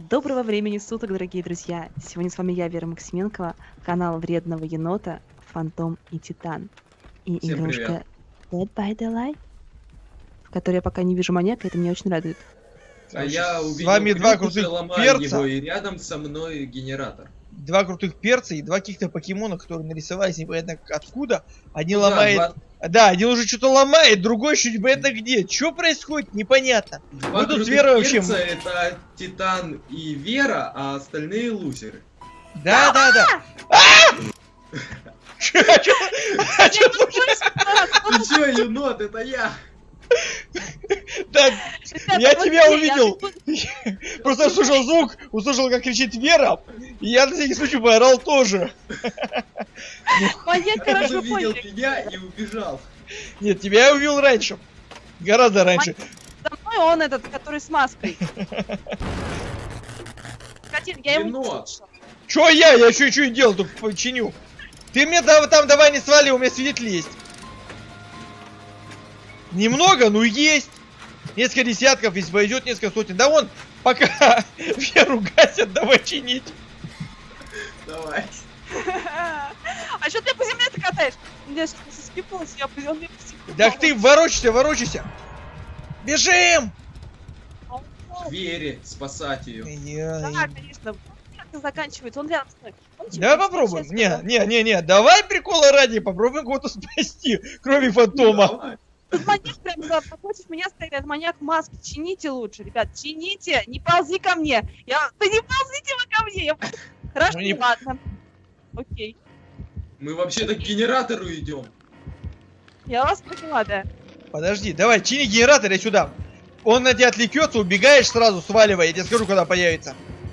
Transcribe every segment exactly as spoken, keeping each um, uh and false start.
Доброго времени суток, дорогие друзья! Сегодня с вами я, Вера Максименкова, канал Вредного Енота, Фантом и Титан. И Всем игрушка Dead by Daylight, в которой я пока не вижу маньяка, это меня очень радует. А я увидел, с вами два крутых перца. Его, и рядом со мной генератор. Два крутых перца и два каких-то покемона, которые нарисовались непонятно откуда. Один Ну, ломает... Да, два... да, один уже что-то ломает, другой еще непонятно где. Что происходит, непонятно. Два Мы тут с крутых Верой вообще... перца — это Титан и Вера, а остальные лузеры. Да, да, да. Чё Ты чё, енот, это я! Да, я тебя увидел. Просто услышал звук, услышал, как кричит Вера, и я на всякий случай поорал тоже. Маньяк Он хорошо увидел понял. меня и убежал. Нет, тебя я увидел раньше. Гораздо раньше. За мной он этот, который с маской. Катин, я его не Енот. слышала. Чё я? Я еще ничего не делал, только починю. Ты мне там, там давай не свали, у меня свидетель есть. Немного, ну есть. Несколько десятков, если пойдет несколько сотен. Да вон, пока Веру гасят, давай чинить. Давай. А что ты по земле-то катаешь? Я сейчас скипнулась, я по земле посеку. Так ты ворочайся, ворочайся. Бежим! К Вере, спасать ее. Я- Да, конечно. Как заканчивается? Он рядом с мной. Он Да чекает, попробуем. сейчас, Не, сейчас, не, не, не. Давай прикола ради, попробуем кого-то спасти, кроме фантома. Давай. Тут маньяк прям за- напротив меня стоит, этот маньяк в маске. Чините лучше, ребят, чините, не ползи ко мне. Я... Да не ползите вы ко мне. Я... Хорошо, Ну, не- ладно. Окей. Мы вообще-то к генератору идем. Я вас поняла, да. Подожди, давай, чини генератор, я сюда. Он на тебя отвлекется, убегаешь сразу, сваливай. Я тебе скажу, когда появится.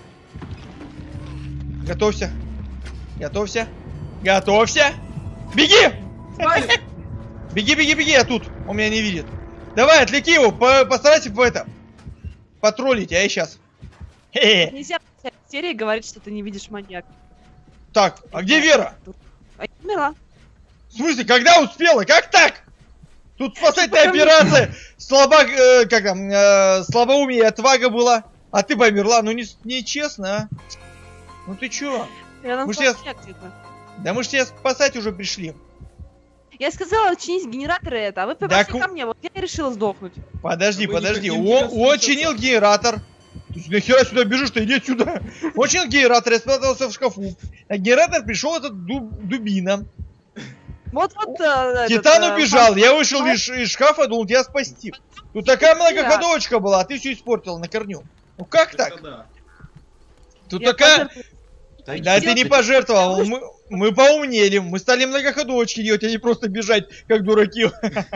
Готовься. Готовься. Готовься. Беги! Свалим. Беги, беги, беги, я тут. Он меня не видит. Давай, отвлеки его, по постарайся по это. Потроллить, а я сейчас. Хе-хе. Нельзя в начале серии говорить, что ты не видишь маньяка. Так, а где Вера? А я умерла. В смысле, когда успела? Как так? Тут спасательная Потому- операция. Слабак, э, как там, э, слабоумие и отвага была. А ты померла. Ну не, не честно, а. Ну ты чё? Я, Мы ж назвала сейчас- маньяк где-то. Да мы ж тебя спасать уже пришли. Я сказала чинить генераторы это, а вы Да попросили ку- ко мне, вот я и решила сдохнуть. Подожди, А вы не подожди. хотим Он, сейчас он встречаться? чинил генератор. Ты нахера сюда бежишь-то? Иди сюда. Он чинил генератор, я спрятался в шкафу. А генератор пришел этот дуб- дубина. Вот-вот... э, Титан этот, э, убежал. Я вышел фан- из, из шкафа, думал тебя спасти. Тут такая многоходовочка была, а ты все испортил на корню. Ну как так? Это да. Тут Я такая... пожертвовала. Да ты не пожертвовал, мы, мы поумнели, мы стали многоходовочки делать, а не просто бежать, как дураки.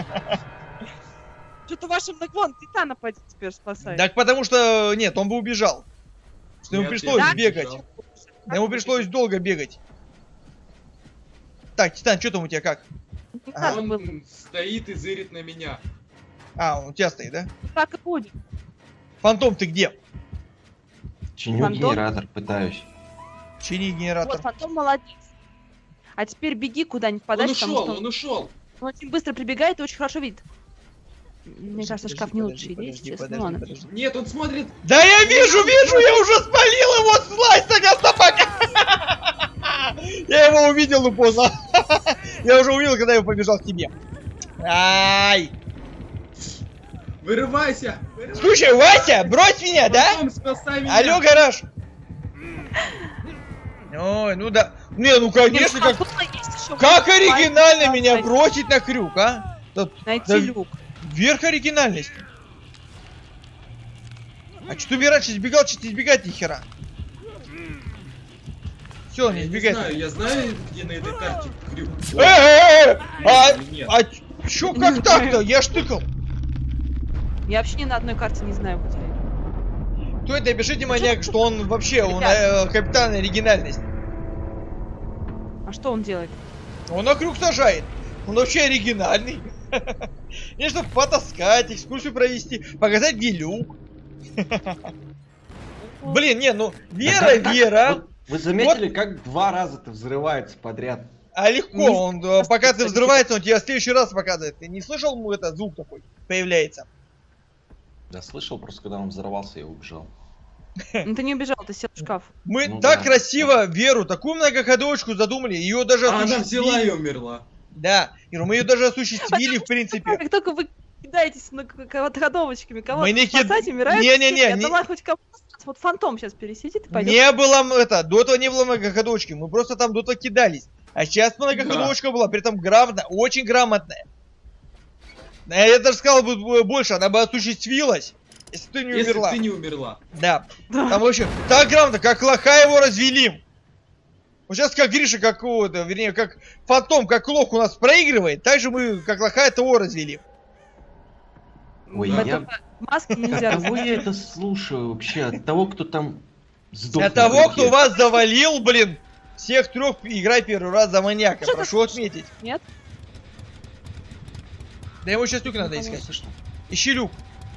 Что-то вашим вон Титана пойди теперь спасай. Так потому что, нет, он бы убежал. Что ему Нет, пришлось я не бегать. убежал. Да ему пришлось долго бегать. Так, Титан, что там у тебя как? Ну, А, как было? Он стоит и зырит на меня. А, он у тебя стоит, да? Так и будет. Фантом, ты где? Чиню Фантом? генератор, пытаюсь. Чини генератор. Вот, Фантом молодец. А теперь беги куда-нибудь Он подальше, потому ушел, что он ушел. он очень быстро прибегает и очень хорошо видит. Мне кажется, Подожди, шкаф не подожди, лучшая идея, подожди, честно. подожди, Ну ладно. подожди. Нет, он смотрит. Да я вижу, вижу, я уже спалил его, слазь, так собака! Я его увидел, ну поздно. Я уже увидел, когда я побежал к тебе. Ай! Вырывайся. Вырывайся. Слушай, Вася, брось меня, да? Потом спасай меня. Алло, гараж. Ой, ну да. Не, ну конечно, как, Фантома есть еще как вот оригинально спасать, меня бросить на крюк, а? Да, Найти да люк. Вверх оригинальность. А что ты раньше избегал, что избегать ни хера? Все, не Я не избегай. знаю, я знаю, где на этой карте крюк. Э, э, э, а, Или нет? а чё, как так-то? Я ж тыкал. Я вообще ни на одной карте не знаю, где. Кто это? Пишите, маньяк, что он вообще, он э, капитан оригинальность. А что он делает? Он на крюк сажает. Он вообще оригинальный. Не, чтобы потаскать, экскурсию провести, показать, где люк. Блин, не, ну, Вера, Вера. Вот вы заметили, как два раза ты взрывается подряд? А легко, он, э, пока ты взрывается, он тебе в следующий раз показывает. Ты не слышал, ну, этот звук такой появляется? Да слышал, просто когда он взорвался, я убежал. Ну ты не убежал, ты сел в шкаф. Мы Ну так да. красиво Веру, такую многоходовочку задумали, ее даже А она осуществили. взяла и умерла. Да, Ира, мы ее даже осуществили, в принципе. Как только вы кидаетесь многоходовочками, кого-то Мы не кид- спасать, умирает. Не-не-не, все. Я не- думала, хоть кого-то спасать. Вот фантом сейчас пересидит и пойдет. Не было м- это, до этого не было многоходовочки, мы просто там до этого кидались. А сейчас многоходовочка была, при этом грамотная, очень грамотная. Да, я даже сказал бы б- больше, она бы осуществилась, если ты не Если умерла. ты не умерла. Да. Да. Там вообще так грамотно, как лоха его развели. Вот сейчас как Гриша какого-то, вернее, как фантом, как лох у нас проигрывает, так же мы, как лоха, того развели. Ой, В я- этом маске нельзя От кого я разводить. это слушаю вообще? От того, кто там сдох. От на того, руке. кто вас завалил, блин, всех трех, играй первый раз за маньяка, Что ты прошу слушаешь? отметить. Нет? Да ему сейчас люк надо Ну, искать. конечно. Что? Ищи люк.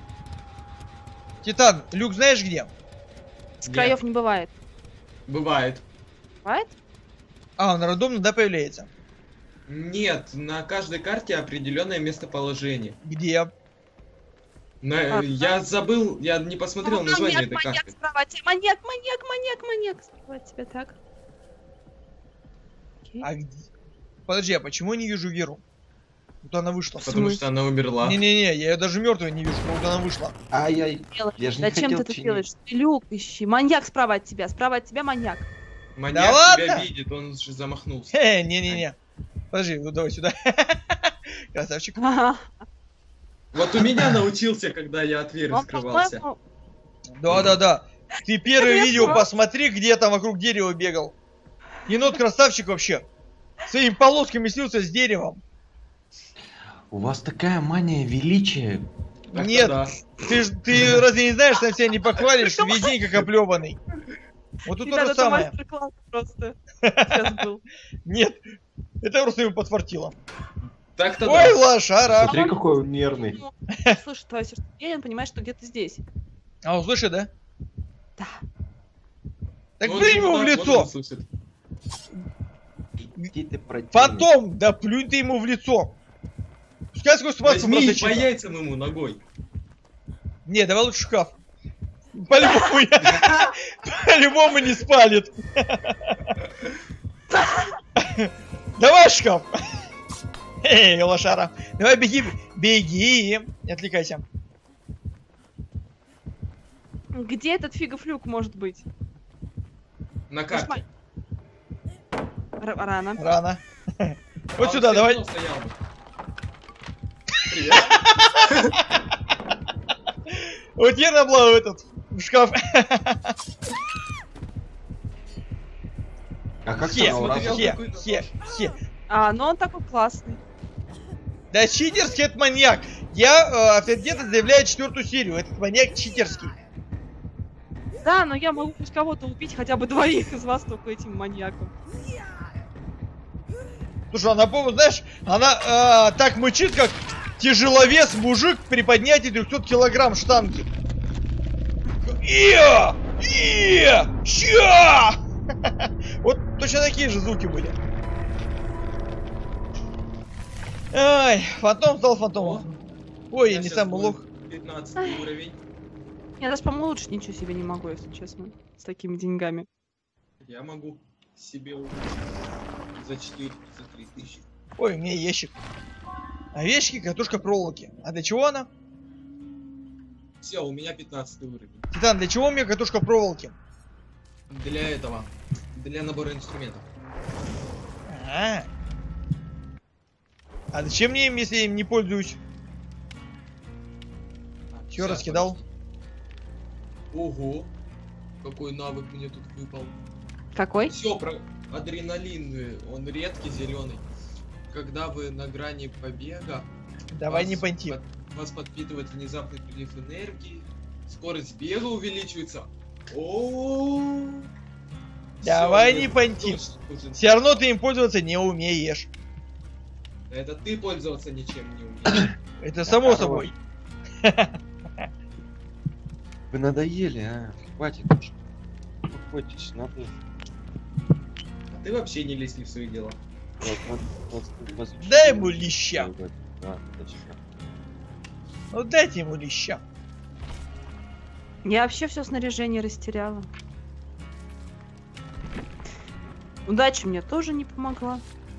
Титан, люк знаешь где? С краев не бывает. Бывает. Бывает? А, он рандомно, да, появляется? Нет, на каждой карте определенное местоположение. Где? На- А, я забыл, я не посмотрел Ну, название маньяк, этой маньяк, карты. справа от тебя. Маньяк, маньяк, маньяк, маньяк. Справа от тебя, так. Окей. А где? Подожди, а почему я не вижу Веру? Вот она вышла. Потому что она умерла. Не-не-не, я ее даже мертвой не вижу, вот она вышла. Ай-яй. Делаешь? Я же не Зачем хотел ты это чинить. делаешь? Ты люк ищи. Маньяк справа от тебя. Справа от тебя маньяк. Маньяк Да тебя ладно? видит, он же замахнулся. Хе, не-не-не. Подожди, ну давай сюда. Красавчик. Ага. Вот у меня научился, когда я от Веры Он, скрывался. по-моему, Да-да-да. Ты первое Я видео знаю. посмотри, где я там вокруг дерева бегал. Енот красавчик вообще. Своими полосками слился с деревом. У вас такая мания величия. Так-то Нет. да. Ты, ж- ты разве не знаешь, что себя не похвалишь, весь день как оплеванный. Вот тут то ребята, же это самое. мастер-класс просто. Сейчас был. Нет, это просто ему подфартило. Так-то Ой, да. лошара. Смотри, какой он нервный. Ну, слышит твое сердцебиение, он понимает, что где-то здесь. А он слышит, да? Да. Так Вот плюнь ему в вот лицо. он слышит. Иди ты противник. Фантом, да плюнь ты ему в лицо. Пускай сквозь маску Возьми по просочится. яйцам ему ногой. Не, давай лучше шкаф. По-любому, я- по-любому не спалит. Давай шкаф. Эй, лошара. Давай беги, беги. Не отвлекайся. Где этот фигов люк может быть? На карте. Р- Рано. Рано. А Вот он сюда, всё давай. равно стоял бы. Привет. Вот я набла в этот в шкаф. А как Хе, ты смотри, раза- смотрел. хе, хе, хе. А, ну он такой классный. Да читерский этот маньяк. Я э, авторитетно заявляю четвертую серию. Этот маньяк читерский. Да, но я могу хоть кого-то убить, хотя бы двоих из вас только этим маньяком. Слушай, она, по-моему, знаешь, она э, так мычит, как тяжеловес мужик при поднятии трехсот килограмм штанги. Иа! Иа! Ща! Вот точно такие же звуки были. Ай, фантом стал фантомом. Ой, я не щас самый буду лох. пятнадцатый уровень. Я даже, по-моему, лучше ничего себе не могу, если честно. С такими деньгами. Я могу себе у- за четыре, за три тысячи. Ой, у меня ящик. А в ящике катушка проволоки. А для чего она? Все, у меня пятнадцатый уровень. Титан, для чего мне катушка проволоки? Для этого. Для набора инструментов. А, а зачем мне им, если я им не пользуюсь? А, Чё щас, раскидал? подожди. Ого! Какой навык мне тут выпал. Какой? Все, про адреналин, э, он редкий, зеленый. Когда вы на грани побега, Давай вас не понти. под- вас подпитывает внезапный прилив энергии, скорость бега увеличивается. О, Давай не понти. Все равно ты им пользоваться не умеешь. Это ты пользоваться ничем не умеешь. Это само Хорош. собой. Вы надоели, а? Хватит уже. Успокойтесь, надо. А ты вообще не лезь не в свои дела. Вот, вот, вот, вот, Дай ему леща. Да, точно. Ну дайте ему леща. Я вообще все снаряжение растеряла. Удача мне тоже не помогла.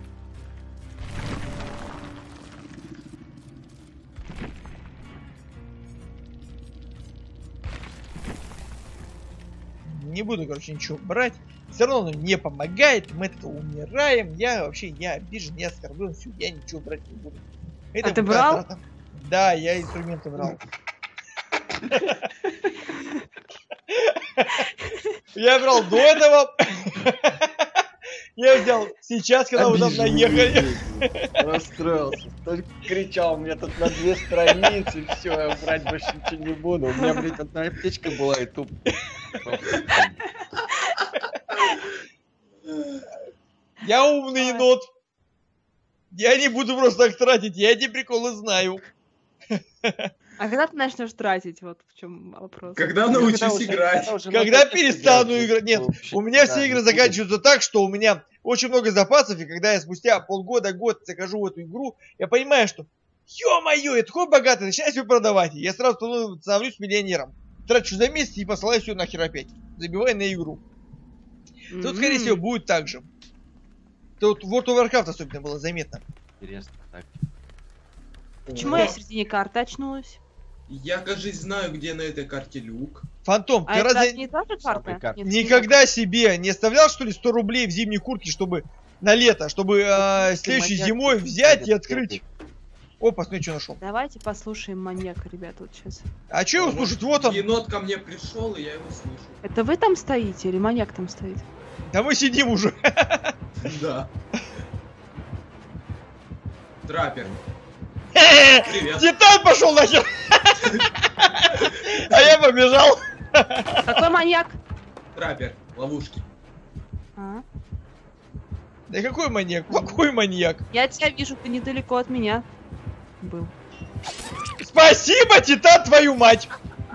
Не буду, короче, ничего брать. Все равно он не помогает, мы это умираем. Я вообще не обижен, не оскорблен, все, я ничего брать не буду. Это А ты брал? трата. Да, я инструменты брал. Я брал до этого. Я взял сейчас, когда вы там наехали. Расстроился. Только кричал мне тут на две страницы, все, я брать больше ничего не буду. У меня, блядь, одна аптечка была и туп. Я умный енот. Я не буду просто так тратить, я эти приколы знаю. А когда ты начнешь тратить? Вот в чем вопрос. Когда научусь играть. Когда перестану играть? Нет, у меня все игры заканчиваются так, что у меня очень много запасов, и когда я спустя полгода, год захожу в эту игру, я понимаю, что ё-моё, я такой богатый, начинаю все продавать. Я сразу становлюсь миллионером. Трачу за месяц и посылаю все нахер опять. Забиваю на игру. Mm-hmm. Тут, скорее всего, будет так же. Тут World of Warcraft особенно было заметно. Интересно, так. Почему я в середине карты очнулась? Я, кажется, знаю, где на этой карте люк. Фантом, а ты это разве не та же карта? карта. Нет, никогда не себе не оставлял, что ли, сто рублей в зимней куртке, чтобы на лето, чтобы э, следующей маньяк, зимой ты взять и ходишь, открыть? ты. Опа, смотри, что нашел. Давайте послушаем маньяка, ребята, вот сейчас. А что его А слушать? Вот он. Енот ко мне пришел, и я его слышу. Это вы там стоите или маньяк там стоит? Да мы сидим уже. Да. Траппер. Привет. Титан пошел нахер. А я побежал. Какой маньяк? Траппер. Ловушки. А? Да какой маньяк? Какой маньяк? Я тебя вижу, ты недалеко от меня был. Спасибо, Титан, твою мать.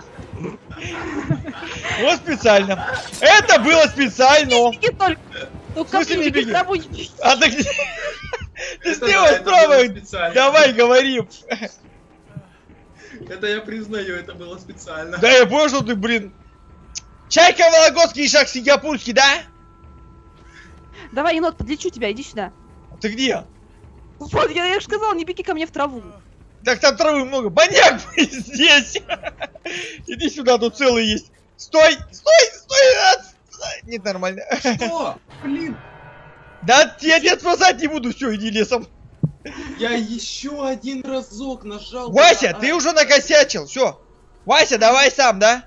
Вот специально. Это было специально. Беги только. Только В смысле не беги, беги? траву не беги. А так... Ты Это слева, да, это справа. было специально. Давай, говори. Это я признаю, это было специально. Да я понял, что ты, блин. Чайка, Вологодский и шаг сингапурский, да? Давай, енот, подлечу тебя, иди сюда. Ты где? Вот, я, я же сказал, не беги ко мне в траву. Так там травы много. Маньяк здесь. Иди сюда, тут целый есть. Стой, стой, стой. Нет, нормально. Что? Блин. Да я тебя спасать не буду, все, иди лесом. Я еще один разок нажал. Вася, на- ты уже накосячил, все. Вася, давай сам, да?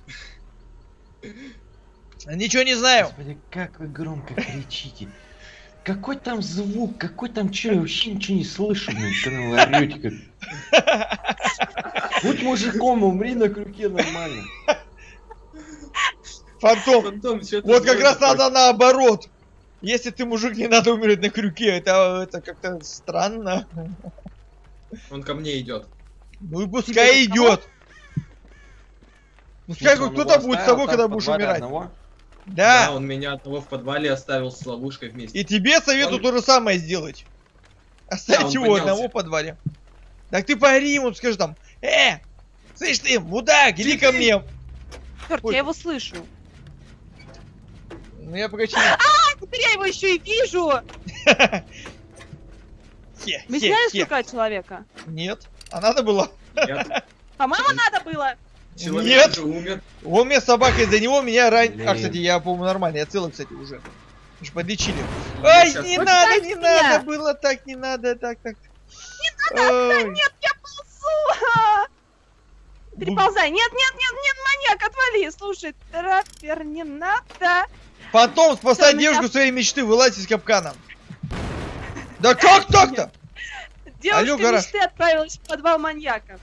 Ничего не знаю. Господи, как вы громко кричите. Какой там звук, какой там чё, я вообще ничего не слышу, блин, когда вы орёте как. Будь мужиком, умри на крюке нормально. Фантом, Фантом, чё ты вот как злой раз такой? надо наоборот. Если ты мужик, не надо умереть на крюке. Это, это как-то странно. Он ко мне идет. Ну и пускай идет. Пускай Слушай, он кто-то его будет с оставил тобой, там когда в будешь подвале умирать. одного? Да. Да, он меня одного в подвале оставил с ловушкой вместе. И тебе советую Он- то же самое сделать. Оставить Да, он его поднялся. одного в подвале. Так ты поори ему, скажи там, э, слышь ты, мудак, иди ко мне. Черт, Ой. я его слышу. Ну я пока через... Теперь я его еще и вижу. Хе, Вы хе, сняли с хе. крюка человека? Нет, а надо было. Я- По-моему, надо было. Человек Нет. уже умер. Он меня собака из-за него меня ран... Блин. А, кстати, я, по-моему, нормально, я целый, кстати, уже. Мы ж подлечили. Ну, Ай, щас не вот надо, так не меня. надо было так, не надо, так, так. Не надо, Нет, я ползу. Переползай. Нет, нет, нет, нет, маньяк, отвали. Слушай, траппер, не надо. Фантом, спасай Всё, девушку меня- своей мечты, вылазь из капкана. Да как так-то? Девушка Алло, гараж. мечты отправилась в подвал маньяка.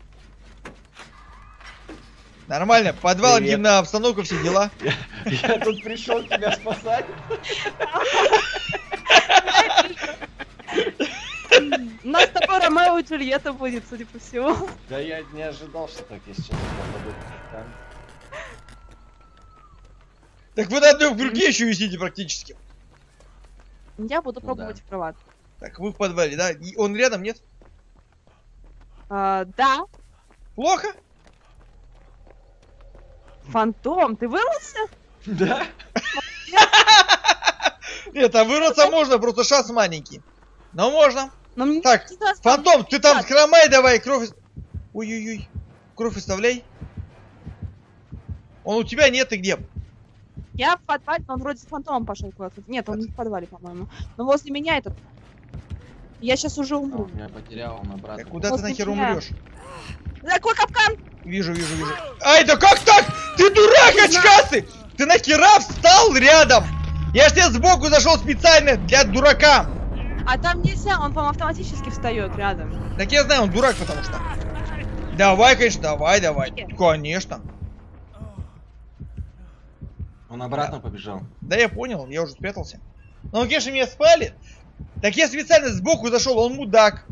Нормально, подвал, Привет. интимная обстановка, все дела. Я тут пришел тебя спасать. У нас с тобой Ромео и Джульетта будет, судя по всему. Да я не ожидал, что так, если честно, попадут. Там. Так вы на одной в крюке еще висите практически. Я буду Ну пробовать да. в кровать. Так, вы в подвале, да? И он рядом, нет? А, да. Плохо? Фантом, ты вырвался? Да? Нет, а вырваться можно, просто шанс маленький. Но можно. Но мне Так, не даст Фантом, ты там так. хромай давай, кровь... из- Ой-ой-ой, кровь оставляй. Он у тебя нет, ты где? Я в подвале, но он вроде с фантомом пошел куда-то. Нет, он не в подвале, по-моему. Но возле меня этот. Я сейчас уже умру. Я потерял, он Да обратно. куда ты Возле нахер меня. умрешь? Какой капкан? Вижу, вижу, вижу. Ай, да как так? Ты дурак, очкастый! Ты нахера встал рядом? Я ж тебе сбоку зашел специально для дурака. А там нельзя, он, по-моему, автоматически встает рядом. Так я знаю, он дурак, потому что. Давай, конечно, давай, давай. Конечно. Он обратно побежал. Да я понял, я уже спрятался. Но он, конечно, меня спалит. Так я специально сбоку зашел, он мудак.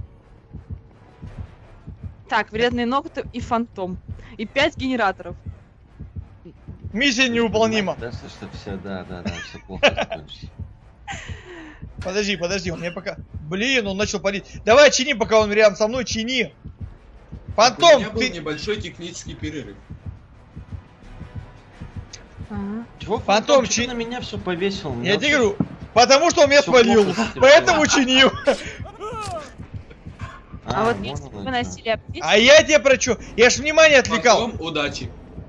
Так, вредные ногти и фантом. И пять генераторов. Миссия невыполнима. Да, что все, да, да, да, все плохо закончится. Подожди, подожди, он мне пока... Блин, он начал палить. Давай чини, пока он рядом со мной, чини. У Фантом, меня был ты... небольшой технический перерыв. Ага. Чего, Фантом, Фантом, чи- на меня все повесил? Я тебе говорю, потому что он меня Всё спалил. плохо, всё Поэтому плохо. чинил. А, вот вон если оно вы чё. носили аптечку, А я тебе про чё? Я ж внимание отвлекал. Потом удачи.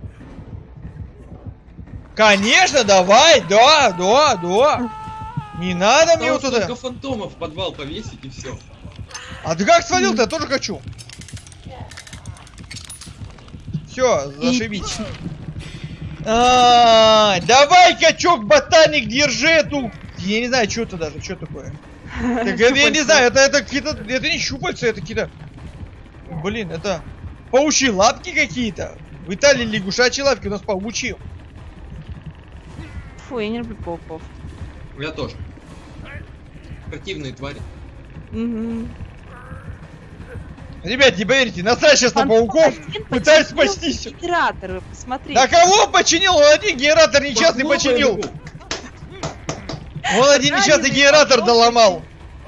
Конечно, давай, да, да, да. Не надо мне вот Осталось туда. только фантома в подвал повесить и все. А ты как свалил-то? Я тоже хочу. Все, зашибись. А, давай, качок, ботаник, держи эту. Я не знаю, что это даже, что такое. Так это, я не знаю, это, это какие-то, это не щупальца, это какие-то, блин, это паучьи лапки какие-то. В Италии лягушачьи лапки, у нас паучьи. Фу, я не люблю пауков. Я тоже. Противные твари. Угу. Ребят, не поверите, насрать сейчас на пауков, пытаюсь спастись. Генераторы, посмотри. Да кого починил? Он один генератор несчастный Похлопай починил. руку. Он один несчастный генератор доломал.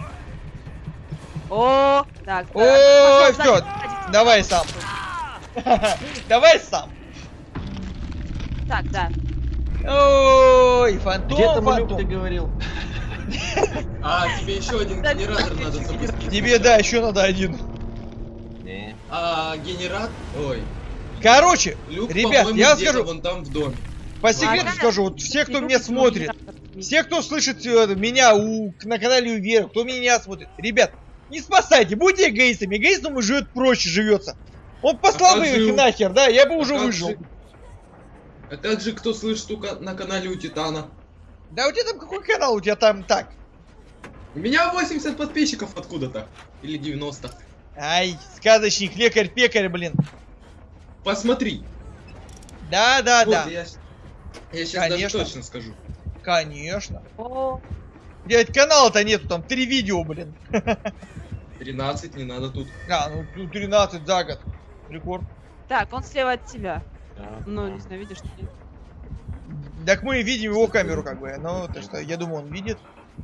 О, так. Ой, так, всё, пожалуйста, давай сам. Давай сам. Так, да. Ой, Где фантом, там Люк, ты фантом. говорил? А, тебе еще один генератор надо запустить. Тебе, да, еще надо один. Не. А, генератор... Ой. Короче, Люк, ребят, по-моему, я где-то скажу, вон там в доме. по секрету Ладно. скажу, вот все, кто Люк, меня ну, смотрит, генератор. все, кто слышит э, меня у, на канале Уверу, кто меня смотрит, ребят, не спасайте, будьте эгоистами, эгоистам живет проще живется. Он послал А бы как их жил? нахер, да, я бы А уже как выжил. же- А как же кто слышит у ка- на канале у Титана? Да у тебя там какой канал, у тебя там так? У меня восемьдесят подписчиков откуда-то. Или девяносто. Ай, сказочник, лекарь, пекарь, блин. Посмотри. Да, да, Вот, да. я, я сейчас даже Конечно. точно скажу. Конечно. О, Дядь, канала-то нету, там три видео, блин. тринадцать, не надо тут. А, ну ну, тринадцать за год. Рекорд. так, он слева от тебя. Да, Ну, да. не знаю, видишь, нет. Так мы видим его камеру, как бы. Ну, то что, я думаю, он видит.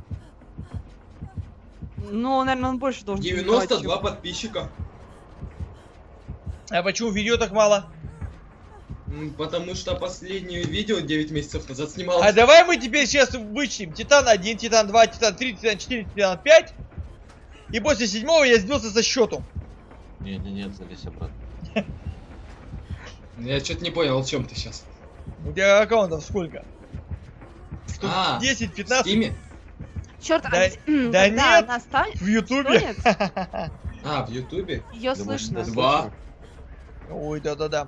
Ну, наверное, он больше должен девяносто два публиковать, подписчика. А почему видео так мало? М, Потому что последнее видео девять месяцев назад снималось. А давай мы теперь сейчас вычтем Титан один, Титан два, Титан три, Титан четыре, Титан пять. И после седьмого я сбился со счету. Не, не, нет, залезь обратно. Я что-то не понял, о чем ты сейчас. У тебя аккаунтов сколько? Штук А, десять В пятнадцать Стиме? Черт, Да- а где- м, да когда нет. она станет, в Ютубе. А, в Ютубе? ее Да, может, слышно. даже Два. больше. Ой, да-да-да.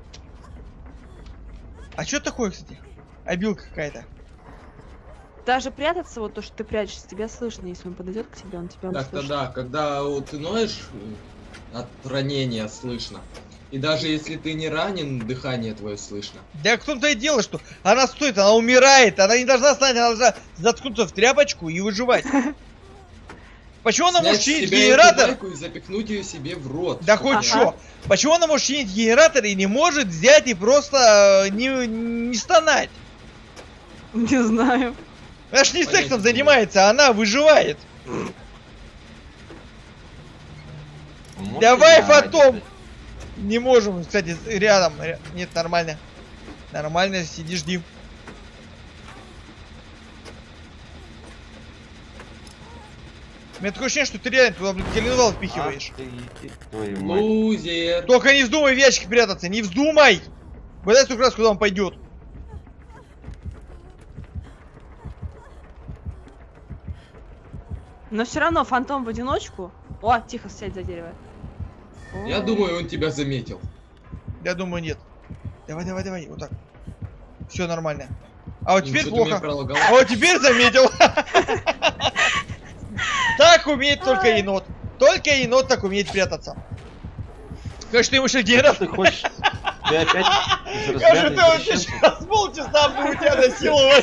А что такое, кстати? Обилка какая-то. Даже прятаться, вот то, что ты прячешься, тебя слышно, если он подойдет к тебе, он тебя Так-то услышит. да, когда вот ты ноешь, э, от ранения слышно. И даже если ты не ранен, дыхание твое слышно. Да в том-то и дело, что она стоит, она умирает, она не должна стать, она должна заткнуться в тряпочку и выживать. Почему она может Снять с чинить себя эту генератор? байку и запихнуть ее себе в рот. Да чтобы хоть она- что. Почему она может чинить генератор и не может взять и просто э, не, не стонать? Не знаю. Она ж не Понятия сексом не занимается, она выживает. Можете Давай, не орать, Фантом! блядь? Не можем, кстати, рядом. ря- Нет, нормально. Нормально, сиди, жди. У меня такое ощущение, что ты реально туда, блин, коленвал впихиваешь. Ах ты, ты, твою мать. Лузер. Только не вздумай в ящик прятаться, не вздумай! Бодай столько раз, куда он пойдет. Но все равно фантом в одиночку. О, тихо, сядь за дерево. Я О. думаю, он тебя заметил. Я думаю, нет. Давай, давай, давай, вот так. Все нормально. А вот теперь Что-то меня плохо. пролагало. А вот теперь заметил. Так умеет только енот. Только енот так умеет прятаться. Кажется, ты ему еще Что раз. ты хочешь? Ты опять из разряда Кажется, ты вот извращенцев? сейчас полчаса будет тебя насиловать.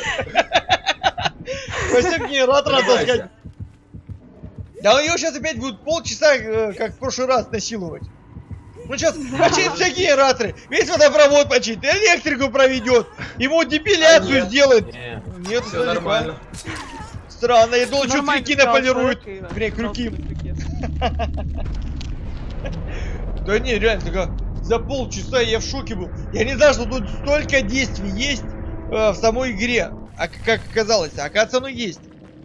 Пойдем генератора таскать. Да у него сейчас опять будет полчаса, э, как в прошлый раз, насиловать. Ну сейчас починит все генераторы, весь водопровод починит, электрику проведет, ему депиляцию Нет. сделает. Не, Нет, Все нормально. Странно, я думал, что Нормально крюки сказал, наполируют. сорок и- Бля, крюки. сорок Да не, реально, только за полчаса я в шоке был. Я не знал, что тут столько действий есть э, в самой игре. А к- как оказалось, оказывается, оно есть.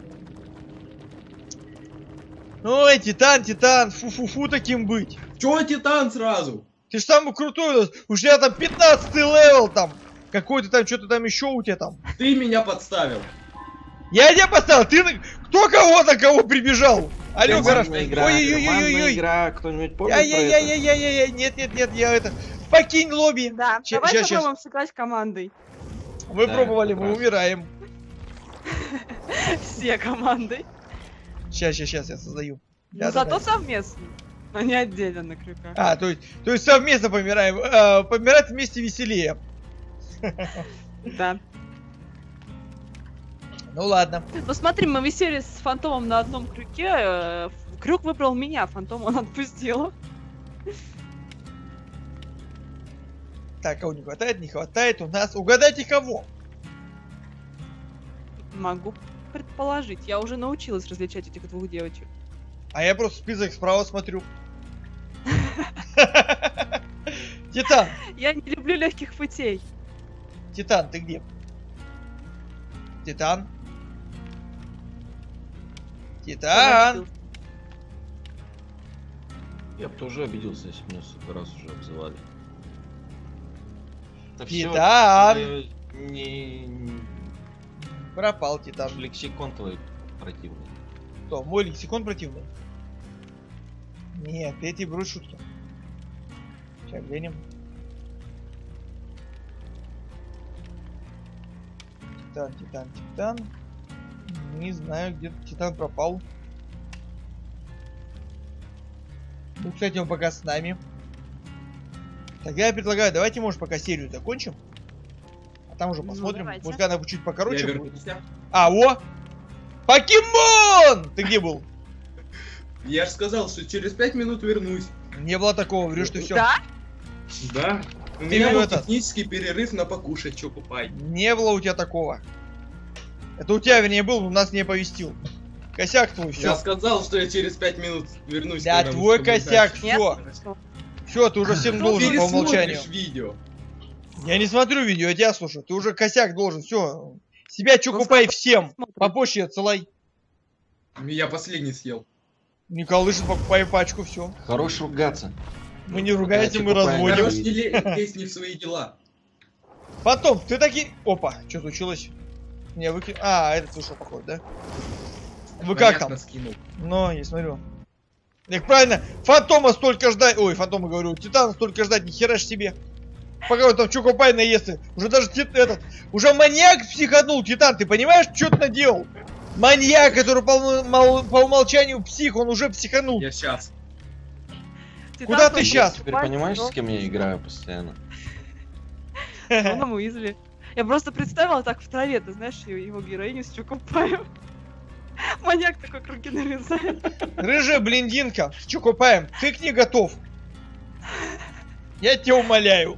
Ой, Титан, Титан, фу-фу-фу таким быть. Чё Титан сразу? Ты ж самый крутой у нас. У тебя там пятнадцатый левел там. Какой-то там, что-то там еще у тебя там. Ты меня подставил. Я тебя поставил, ты на... Кто кого-то, кого прибежал? Алло, гараж. командная игра, командная Ой-ой-ой-ой-ой. игра, кто-нибудь помнит про это? Ай-яй-яй-яй-яй-яй. Нет, нет, нет, я это... Покинь лобби. Да, Ща- давай ща- щас. попробуем сыграть командой. Мы Да, пробовали, как мы раз. умираем. Все командой. Сейчас, сейчас, сейчас я создаю. Но Да, да, зато да. совместно, а не отдельно на крюках. А, то есть, то есть совместно помираем. Э, помирать вместе веселее. Да. Ну ладно. Ну смотри, мы висели с фантомом на одном крюке. э, Крюк выбрал меня, фантом он отпустил. Так, кого не хватает? Не хватает у нас. Угадайте кого? Могу предположить. Я уже научилась различать этих двух девочек. А я просто список справа смотрю. Титан, Я не люблю легких путей. Титан, ты где? Титан? Титан! Я бы тоже обиделся, если бы меня сто раз уже обзывали. Это всё, Титан! э, не, не- Пропал Титан. лексикон твой противный. Что, мой лексикон противный? Нет, эти берут шутки. Сейчас глянем. Титан, Титан, Титан. Не знаю, где Титан пропал. Ну, кстати, он пока с нами. Тогда я предлагаю, давайте, может, пока серию закончим. А там уже Ну, посмотрим. давайте. Пускай она чуть покороче Я будет. вернулся. А, о! Покемон! Ты где был? Я же сказал, что через пять минут вернусь. Не было такого, врешь ты все. Да? Да. У Ты меня видел был это? технический перерыв на покушать, чё купай. Не было у тебя такого. Это у тебя, вернее, был, у нас не оповестил. Косяк твой, Я все. сказал, что я через пять минут вернусь. Да, когда мы твой с тобой косяк, дальше. все. Все, ты уже всем Ну, должен по умолчанию. Пересмотришь видео. Я не смотрю видео, я тебя слушаю. Ты уже косяк должен, все. Себя Ну, чукупай смотри, всем. смотри. По почте отсылай. Я последний съел. Николышин, покупай пачку, все. Хорош ругаться. Мы не ругаемся, мы Покупай. разводим. Короче, не ле- лезь не в свои дела. Потом, ты таки... Опа, что случилось? Не, выки... А, этот ушел, походу, да? Вы как Понятно, там? скинул. Ну, я смотрю. Так правильно, фантома столько ждать... Ой, фантома говорю, Титана столько ждать, ни хера ж себе. Пока он там чукупай наестся. Уже даже тит... этот... Уже маньяк психанул, Титан, ты понимаешь, что ты наделал? Маньяк, который по, умол- по умолчанию псих, он уже психанул. Я сейчас. Куда ты щас? Теперь понимаешь, с кем я играю постоянно? Роном Уизли. Я просто представила так в траве, ты знаешь, его, его героиню с Чукупаем. Маньяк такой круги нарезает. Рыжая блондинка с чукупаем, ты к ней готов. Я тебя умоляю.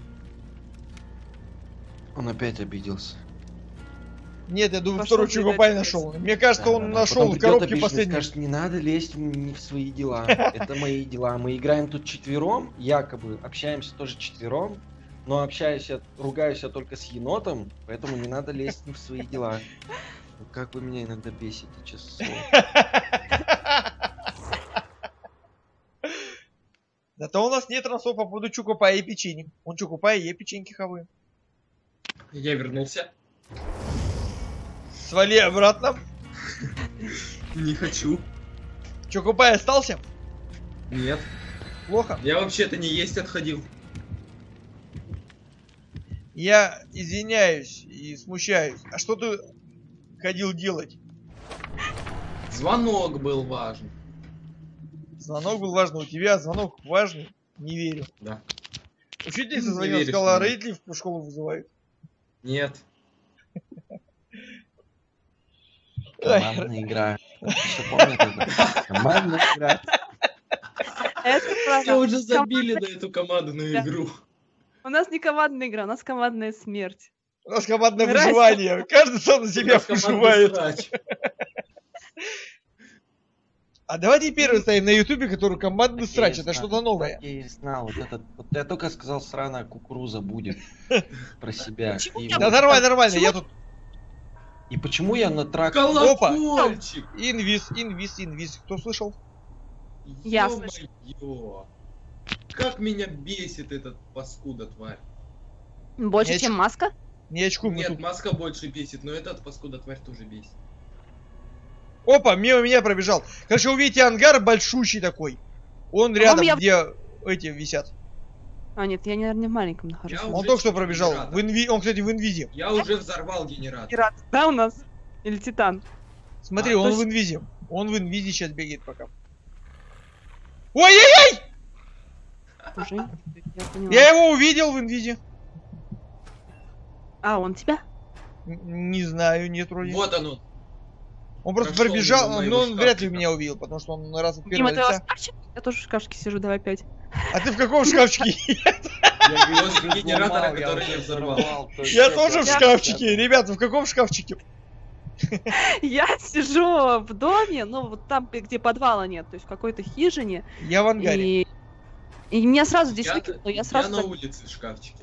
Он опять обиделся. Нет, я думаю, Пошел второй бегать чукупай вниз. нашел. Мне кажется, Да, он да, да. нашел Потом в придет коробке обиженный и последний. скажет, не надо лезть не в свои дела. Это мои дела. Мы играем тут четвером, якобы общаемся тоже четвером. Но общаюсь я, ругаюсь я только с енотом, поэтому не надо лезть в свои дела. Ну, как вы меня иногда бесите, честно слово. Зато у нас нет трансов по поводу чукупая и печенье. Он чукупая и печеньки хавы. Я вернулся. Свали обратно. Не хочу. Чукупай остался? Нет. Плохо. Я вообще-то не есть отходил. Я извиняюсь и смущаюсь. А что ты ходил делать? Звонок был важен. Звонок был важный. У тебя звонок важный? Не верю. Да. Учительница Не звонила, веришь сказала, мне. родителей в школу вызывают. Нет. Командная игра. Все помнят это? Командная игра. Это правда. Все уже забили на эту командную Да. игру. У нас не командная игра, у нас командная смерть. У нас командное Здрасте. выживание. Каждый сам на себя У нас командный выживает. срач. А давайте первый ставим на ютубе, который командный срач. Я Это знаю, что-то новое. Я и знал, вот этот, вот я только сказал, сраная кукуруза будет про себя. Почему И, я Да вот- нормально, нормально. Почему? Я тут и почему я на трак... Колокольчик. инвиз, инвиз, инвиз. Кто слышал? Я Ё-моё. Как меня бесит этот паскуда тварь. Больше, Я чем чё- маска? Не очку, мы Нет, тут. маска больше бесит, но этот паскуда тварь тоже бесит. Опа, мимо меня пробежал. Короче, увидите ангар большущий такой. Он рядом, я- где эти висят. А, нет, я, наверное, в маленьком нахожусь. Я Он уже только что чуть пробежал. генератор. В инви... Он, кстати, в инвизе. Я уже взорвал генератор. Пират, да, у нас? Или Титан? Смотри, А, он точно. в инвизе. Он в инвизе сейчас бегает пока. Ой-ой-ой! Уже? Я поняла. Я его увидел в инвизе. А, он тебя? Н- Не знаю, нет вроде. Вот оно. Он просто прошел пробежал, мимо но моего он вряд ли шкафчика. меня увидел, потому что он раз от Дима, первого ты у вас лица. шкафчик? Я тоже в шкафчике сижу, давай опять. А ты в каком шкафчике? Я вез Взломал, генератора, я который уже я взорвал. взорвал, то есть Я это- тоже в Я- шкафчике. Ребята, в каком шкафчике? Я сижу в доме, ну вот там, где подвала нет, то есть в какой-то хижине. Я в ангаре. И, и меня сразу здесь Я, выкинуло, я я сразу... на так, улице в шкафчике.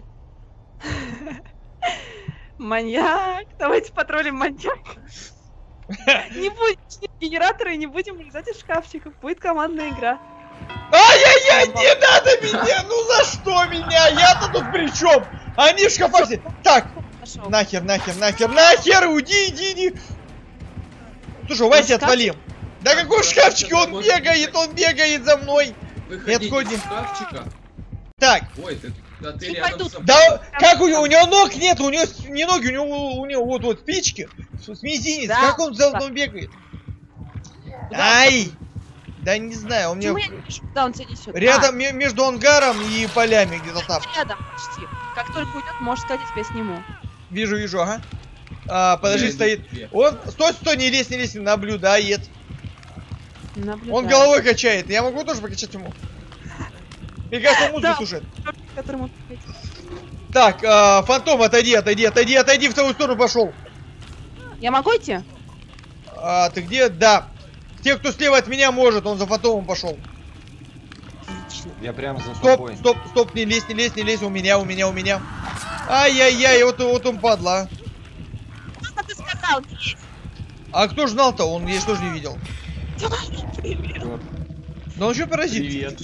Маньяк, давайте потроллим маньяка. Не будет генератора и не будем вылезать из шкафчиков, будет командная игра. Ай-яй-яй, не надо меня! Ну за что меня? Я-то тут при чем? Они в шкафах сидят. Так, Пошел. нахер, нахер, нахер, нахер, уйди, иди, иди. Слушай, Вася, шкафчик? отвали. Да какой в шкафчике? Он Может, бегает, он бегает за мной. Выходи отходим. из шкафчика. Так, Ой, ты, да ты Не рядом пойду. со мной. да как у него? У него ног нет, у него с- не ноги, у него, у него вот вот спички. С, с мизинец. Да. Как он за мной бегает? Куда? Ай! Да не знаю, он мне Почему я не вижу, куда он тебя несет? рядом ме- между ангаром и полями где-то там. А, рядом почти. Как только уйдет, можешь сказать, я тебя сниму. Вижу, вижу, ага. А, подожди, Я иду стоит. к тебе. Он, стой, стой, не лезь, не лезь, наблюдает. Наблюдаю. Он головой качает. Я могу тоже покачать ему? Мне кажется, он музыку Да. слушает. Которому... Так, а, фантом, отойди, отойди, отойди, отойди, в твою сторону пошел. Я могу идти? А, ты где? Да. Те, кто слева от меня может, он за фантомом пошел. Отлично. Я прям за Стоп, тобой. стоп, стоп, не лезь, не лезь, не лезь, у меня, у меня, у меня. Ай-яй-яй, вот, вот он падла. Что ты сказал? Не есть. А кто ж знал-то? Он я что ж не видел. Привет. Да он что паразит? Привет.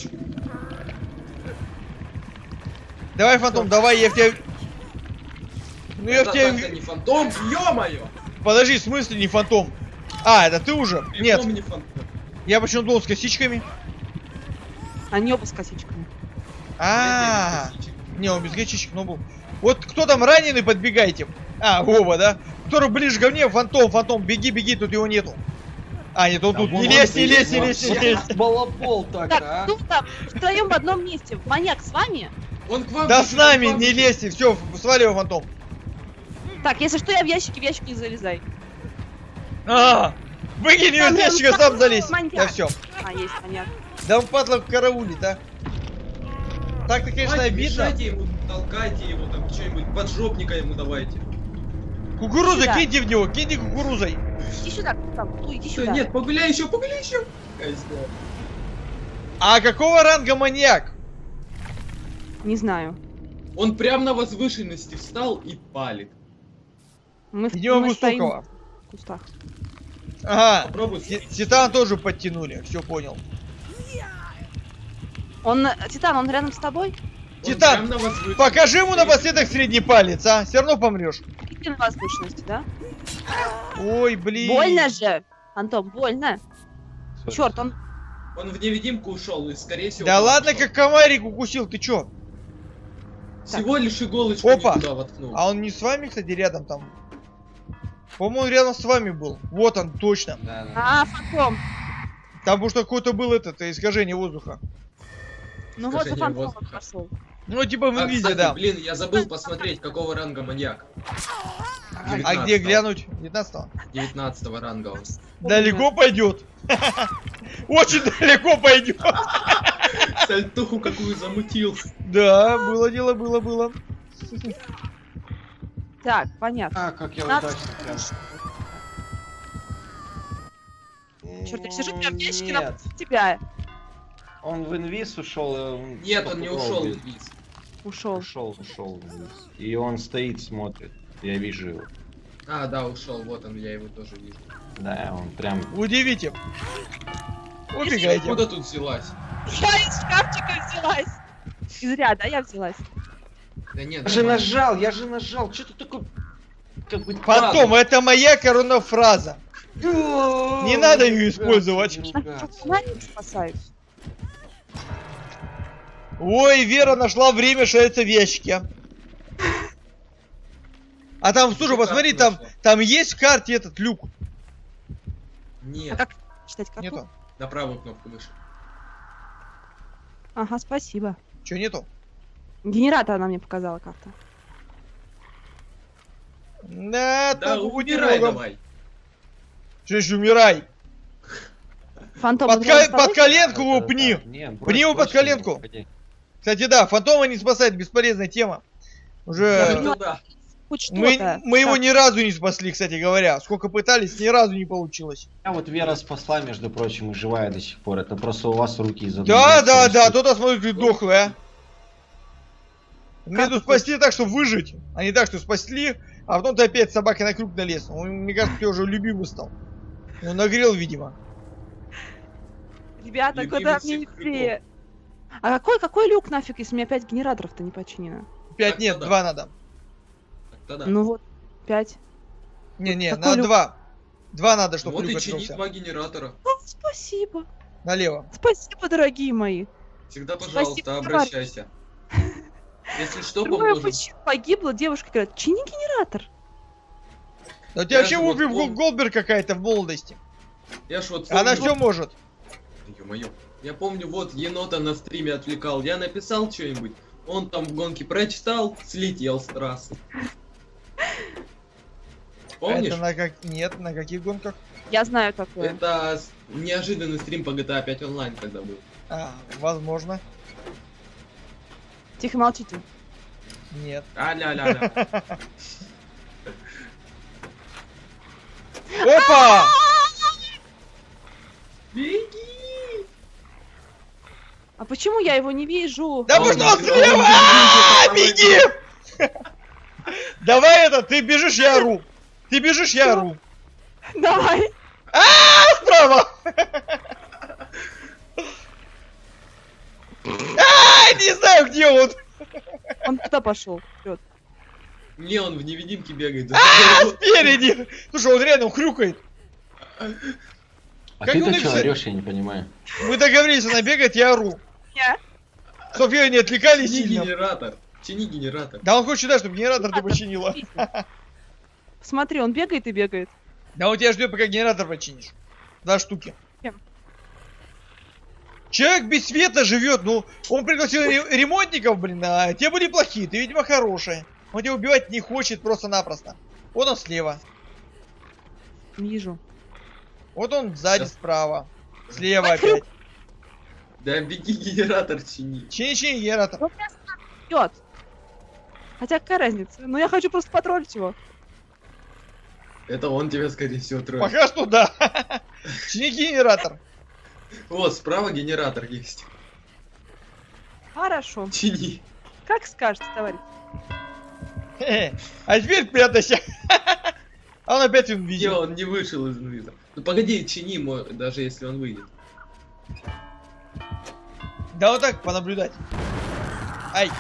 Давай, фантом, давай, я в тебя... Ну я в Это тебя... так-то не фантом, ё-моё! Подожди, в смысле не фантом? А, это ты уже? Нет, Прямом не фантом. я почему думал с косичками. Они оба с косичками. А, не, он без косичек, но был. Вот кто там раненый, подбегайте. А, Вова, да? Который ближе ко мне, фантом, фантом, беги, беги, тут его нету. А, нет, он Да тут. вон Не он лезь, не бежит, лезь, не вот. лезь, не лезь. Балабол так, Так, а? ну там, втроем в одном месте. Маньяк с вами? Он к вам Да бежит, с нами, он к вам не бежит. лезьте, все, сваливай, фантом. Так, если что, я в ящике, в ящик не залезай. А, выкинь ее из Там ящика, рядом сам залезь. маньяк. Да все. А, есть маньяк. Да он падла караулит, да? Так-то, конечно, Давайте, обидно. мешайте ему, толкайте его, там что-нибудь, поджопника ему давайте. Кукурузой Сюда. киньте в него, киньте кукурузой. Иди сюда, там, ну иди Всё, сюда. нет, погуляй еще, погуляй еще. Козёл. А какого ранга маньяк? Не знаю. Он прям на возвышенности встал и палит. Мы, Идем мы стоим высокого. в кустах. Ага. Попробуй. Ти- Титан тоже подтянули, все понял. Он, э, Титан, он рядом с тобой? Он Титан, прям на возвышенности. Покажи ему напоследок средний палец, а? Все равно помрешь. Иди на возвышенности, да? Ой, блин. Больно же! Антон, больно. Черт, он... Он в невидимку ушел и, скорее всего... Да он ладно, ушел. как комарик укусил, ты чё? Всего лишь иголочку Опа. не туда воткнул. А он не с вами, кстати, рядом там? По-моему, он рядом с вами был. Вот он, точно. Да, да. А, фантом. Там потому что какой-то был этот, э, искажение воздуха. Ну вот за Искажение фантомом воздуха. пошел. Ну, типа в А, инвизе, кстати, да. блин, я забыл посмотреть, какого ранга маньяк. А где девятнадцатого. глянуть? девятнадцатого. девятнадцатого ранга он. Далеко пойдет. Очень далеко пойдет. Сальтуху какую замутил. Да, было дело, было, было. Так, понятно. А, как я Надо- удачно прям. Черт, я сижу прям в ящике Нет, напротив тебя. он в инвиз ушел. и он Нет, он не ушел попробует. вниз. Ушел. Ушел, ушел вниз. И он стоит, смотрит. Я вижу его. А, да, ушел, вот он, я его тоже вижу. Да, он прям. Удивите. Убегайте. Откуда тут взялась? Я из шкафчика взялась. Из ряда, а я взялась. Да нет, Я же нормально. нажал, я же нажал. Что ты такой. Как бы. Потом, это моя коронная фраза. Не надо ее использовать. Я не спасаюсь. Ой, Вера нашла время шариться в ящике. А там, слушай, Карту посмотри, там, нашла. там есть в карте этот люк. А Нет, как читать карту? Нету? на правую кнопку выше. Ага, спасибо. Че нету? Генератор она мне показала карта. Да, Да, там убирай много. давай. Че еще умирай? Фантом Под, он рядом ко- с тобой? под коленку его пни. Не, Пни его под коленку. Кстати, да, фантома не спасает, бесполезная тема. Уже Это да. Хоть мы, что-то. мы его Так, ни разу не спасли, кстати говоря. Сколько пытались, ни разу не получилось. А вот Вера спасла, между прочим, и живая до сих пор. Это просто у вас руки из Да, да, да, тот смотрит дохлый, а. Мне Как тут такой? спасти так, чтобы выжить, а не так, что спасли, а потом ты опять собакой на крюк налез. Он, мне кажется, ты уже любимый стал. Ну, нагрел, видимо. Ребята, Любимый куда мне всех быстрее? А какой, какой люк нафиг, если у меня пять генераторов-то не починено? Пять Так, нет, тогда. два надо. Так, тогда. Ну вот, пять. Не-не, Какой на люк? два. Два надо, чтобы Вот люк и чини открылся. два генератора. О, спасибо. Налево. Спасибо, дорогие мои. Всегда, Спасибо, пожалуйста, товарищ. обращайся. Если что, Трое поможем. мужчин погибло, девушка говорит, чини генератор. Да у тебя Я вообще же вот Вупи пом- Голдберг какая-то в молодости. Я ж вот Она помню- все может. Ё-моё. Я помню, вот енота на стриме отвлекал. Я написал что-нибудь, он там в гонке прочитал, слетел с трассы. Помнишь? Это на как... Нет, на каких гонках? Я знаю такое. Это с- неожиданный стрим по джи ти эй пять онлайн когда был. А, возможно. Тихо молчите. Нет. А-ля-ля-ля. Опа! Беги! А почему я его не вижу? Да Он потому что он не- слева! он А, не- Беги! Давай это, ты бежишь, я ору. Ты бежишь, я ору. Давай. А, справа! А, не знаю, где он. Он куда пошел? Вперед. Не, он в невидимке бегает. за А, тобой. спереди. Слушай, он реально хрюкает. А Как ты-то он что написал? орешь, я не понимаю. Мы договорились, она бегает, я ору. Я? Чтоб ее не отвлекали Чини сильно. генератор. Чини генератор. Да он хочет, да, чтобы генератор ты Ладно, починила. Смотри, он бегает и бегает. Да он тебя ждет, пока генератор починишь. Два штуки. Чем? Человек без света живет, ну, он пригласил ре- ремонтников, блин, а те были плохие, ты, видимо, хорошие. Он тебя убивать не хочет просто-напросто. Вот он слева. Вижу. Вот он сзади Сейчас. справа. Слева Ой, опять. Да беги генератор чини. Чини-чини генератор. Он меня бьет. Хотя какая разница? Ну я хочу просто потроллить его. Это он тебя, скорее всего, троит. Пока что да. Чини генератор. Вот, справа генератор есть. Хорошо. Чини. Как скажете, товарищ? Хе-хе. А теперь прятайся. А он опять Все, инвизил. он не вышел из инвиза. Ну погоди, чини мо- даже если он выйдет. Да вот так понаблюдать. Ай.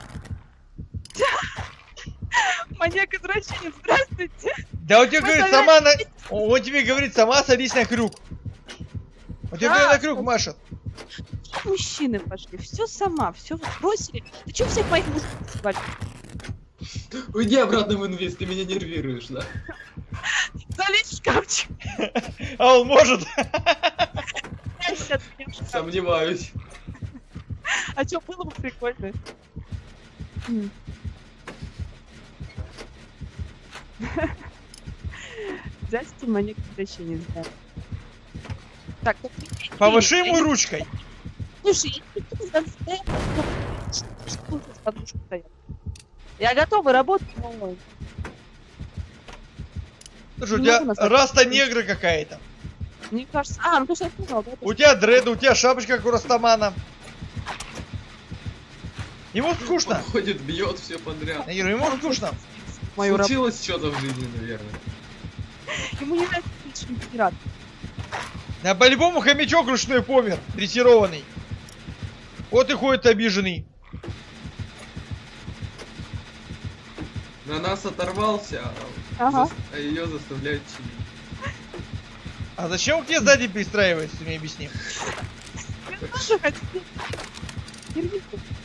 Маньяк-извращенец, здравствуйте. Да он тебе Мы говорит, с вами- сама на... Он тебе говорит, сама садись на крюк. Он тебе Да. на крюк машет. Мужчины пошли, все сама, все бросили. Ты что всех моих мужчин звали? Уйди обратно в инвиз, ты меня нервируешь, да? Залезь в шкафчик. А он может. Прячься от меня в шкаф. Сомневаюсь. А что, было бы прикольно. М. Здравствуйте, маньяк-извращенец, да. Так, ну, Помаши эй, ему эй, ручкой. Слушай, я тут стоят, что с подушкой стоят. Я готова работать, но... Слушай, у Не тебя могу назвать. раста негра какая-то. Мне кажется... А, ну ты что сказал, да? У тебя дреды, у тебя шапочка, как у Растамана. Ему скучно. Он ходит, бьет все подряд. Я говорю, ему скучно. Мою работу. Случилось что-то в жизни, наверное. Ему не нравится личный генератор. Да по-любому хомячок ручной помер, дрессированный. Вот и ходит обиженный. На нас оторвался, а, Ага. зас- а ее заставляют чинить. А зачем он к тебе сзади перестраивается, ты мне объясни. Я тоже хотел. Терминку.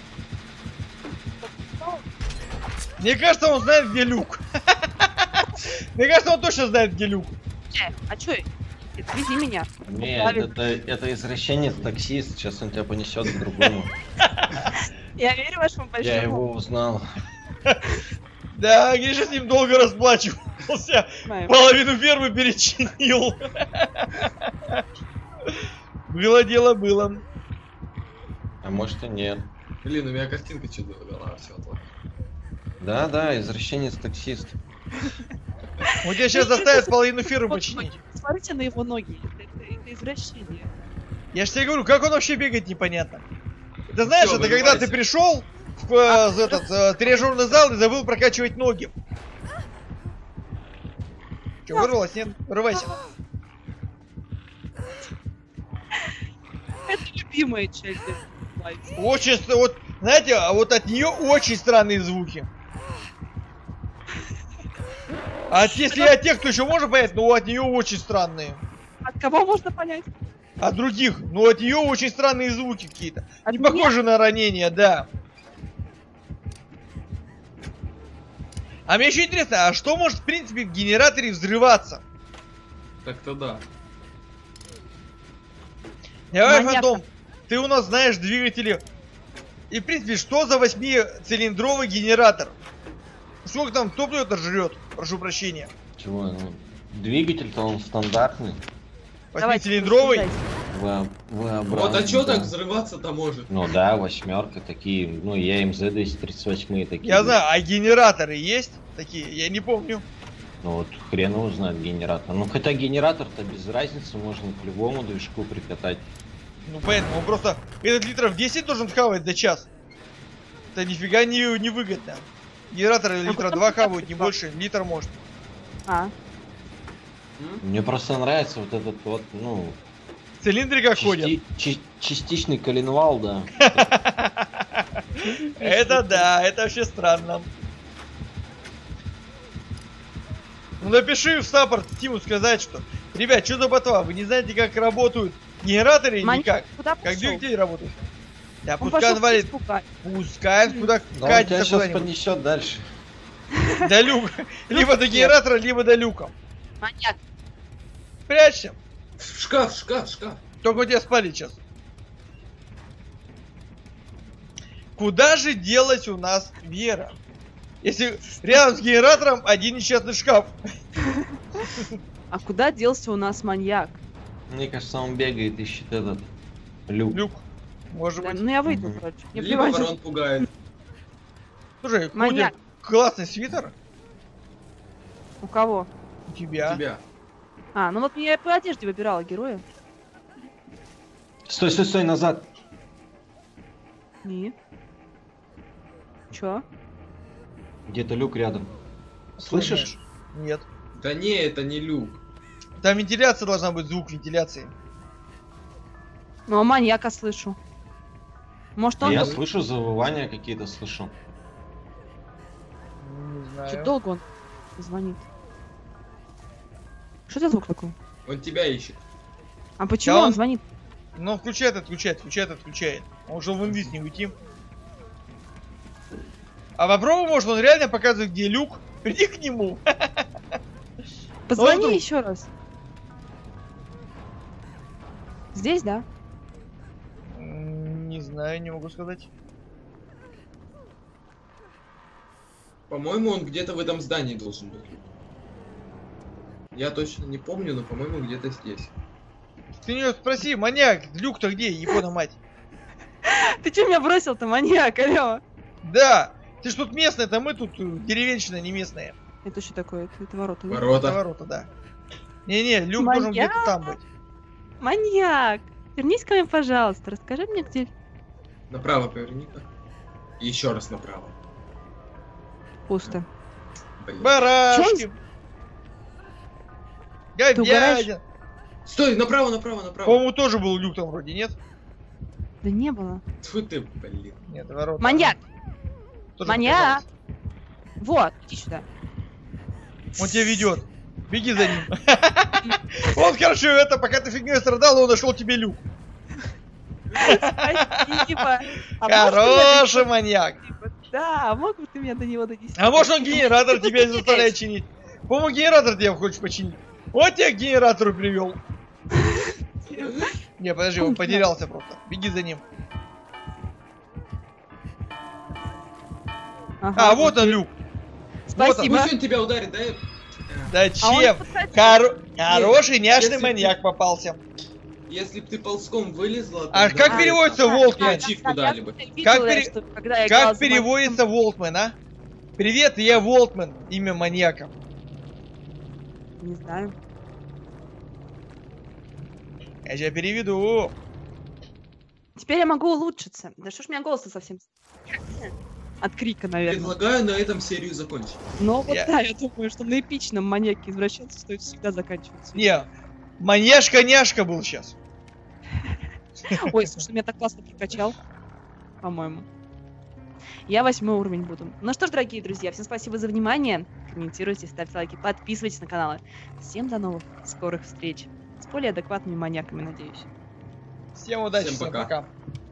Мне кажется, он знает, где люк. Мне кажется, он точно знает, где люк. Э, А чё? Вези меня. Нет, Правильно. это, это извращенец таксист, сейчас он тебя понесет к другому. Я верю вашему большому. Я его узнал. Да, Гриша с ним долго расплачивался. Знаю. Половину фермы перечинил. Было дело, было. А может и нет. Блин, у меня картинка что-то голова все отла. Да, да, извращенец таксист. Он тебя сейчас заставит половину фермы починить. Смотрите на его ноги. Это, это- это извращение. Я же тебе говорю, как он вообще бегает, непонятно. Ты знаешь, Всё, это когда ты вырывайся. пришел в э, в этот э, тренажерный зал и забыл прокачивать ноги. Че, вырвалась, нет? Вырывайся. Это любимая часть. Лайф. Очень, ст- вот, знаете, а вот от нее очень странные звуки. А от- если от тех, кто еще может понять, ну от нее очень странные. От кого можно понять? От других, ну от нее очень странные звуки какие-то. От Не меня? похожи на ранения, да. А мне еще интересно, а что может в принципе в генераторе взрываться? Так-то да. Давай, Маньяк. Фантом, ты у нас знаешь двигатели. И в принципе, что за восьмицилиндровый генератор? Сколько там топлива-то жрет? Прошу прощения. Чего? Ну, двигатель-то он стандартный. Давайте, Восьмицилиндровый? рассуждайте. Вы, вы Вот а что да. так взрываться-то может? Ну да, восьмерка такие, ну и эй эм зет двести тридцать восемь такие. Я знаю, а генераторы есть такие? Я не помню. Ну вот хрен его знает генератор. Ну хотя генератор-то без разницы, можно к любому движку прикатать. Ну понятно, он просто этот литров десять должен хавать за час. Это нифига не, не выгодно. Генераторы литра два хавают, не больше, литр может. А, М? Мне просто нравится вот этот вот, ну, В цилиндриках ходят. части- чи- частичный коленвал, да. Это да, это вообще странно. Ну напиши в саппорт Тиму сказать, что ребят, что за ботва, вы не знаете, как работают генераторы или Маньяк, как? куда Как пошел? двигатели работают? Да Он пускай пошел он валит, птиц пугать. пускай он куда Да он тебя катится сейчас куда-нибудь. поднесет дальше. До люка. Либо до генератора, либо до люка. Маньяк. Прячься. В шкаф, в шкаф, в шкаф. Только у тебя спалит сейчас. Куда же делась у нас Вера? Если рядом с генератором один несчастный шкаф. А куда делся у нас маньяк? Мне кажется, он бегает, ищет этот люк. Люк. Может Да, быть. ну я выйду, Мгм. короче. Не Либо плевать. ворон пугает. Слушай, Маньяк. Ходя, классный свитер У кого? у тебя. Тебя. А, ну вот я по одежде выбирала героя. Стой, стой, стой, назад. Не. Чё? Где-то люк рядом. Слышишь? Нет. Да не, это не люк. Там вентиляция должна быть, звук вентиляции. Ну, а маньяка слышу. Может, А он... я дол- слышу завывания какие-то, слышу. Не Чё знаю. долго он звонит? Что за звук такой? Он тебя ищет. А почему Да он он- звонит? Ну, включает, отключает, включает, отключает. Он уже в инвиз не уйти. А попробуй, может, он реально показывает, где люк. Приди к нему. Позвони вдруг- еще раз. Здесь, да? М, Не знаю, не могу сказать. По-моему, он где-то в этом здании должен быть. Я точно не помню, но, по-моему, где-то здесь. Ты у него спроси, маньяк, люк-то где, ебаная мать? Ты че меня бросил-то, маньяк, алё? Да, ты ж тут местная, это мы тут э, деревенщина не местная. Это что такое? Это, это ворота, да? Это Ворота. ворота, да. Не-не, люк должен Маньяк? где-то там быть. Маньяк! Вернись ко мне, пожалуйста. Расскажи мне, где... Направо поверни-ка. И еще раз направо. Пусто. Блин. Барашки. Ты угораешь? Говядина. Стой, направо, направо, направо. По-моему, тоже был люк там вроде, нет? Да не было. Тьфу ты, блин. Нет, ворота. Маньяк! Тоже Маньяк! показалось. Вот, иди сюда. Он тебя ведет. Беги за ним. Он, короче, это, пока ты фигней страдал, он нашел тебе люк. Спасибо. А Хороший может, маньяк. ты меня до- Да, мог бы ты меня до него донести? А может он генератор тебя заставляет чинить? По-моему, генератор тебя хочешь починить. Вот тебя к генератору привел. Не, подожди, он потерялся просто. Беги за ним. Ага, А, вот он люк. Спасибо. Пусть он тебя ударит, да? Да А он чем? подходил. Хоро- Хороший няшный Если- маньяк попался. Если бы ты ползком вылезла... А то как да, переводится там Волкмен? ачивку дали бы. Как пере- Как Как переводится Волтмен, а? Привет, я Волтмен, имя маньяка. Не знаю. Я тебя переведу. Теперь я могу улучшиться. Да что ж у меня голос совсем... От крика, наверное. Предлагаю на этом серию закончить. Но вот Я- да, я думаю, что на эпичном маньяке извращенца стоит всегда заканчивать. Не, маньяшка-няшка был сейчас. Ой, слушай, меня так классно прокачал. По-моему. Я восьмой уровень буду. Ну что ж, дорогие друзья, всем спасибо за внимание. Комментируйте, ставьте лайки, подписывайтесь на каналы. Всем до новых скорых встреч. С более адекватными маньяками, надеюсь. Всем удачи, Всем всем пока. пока.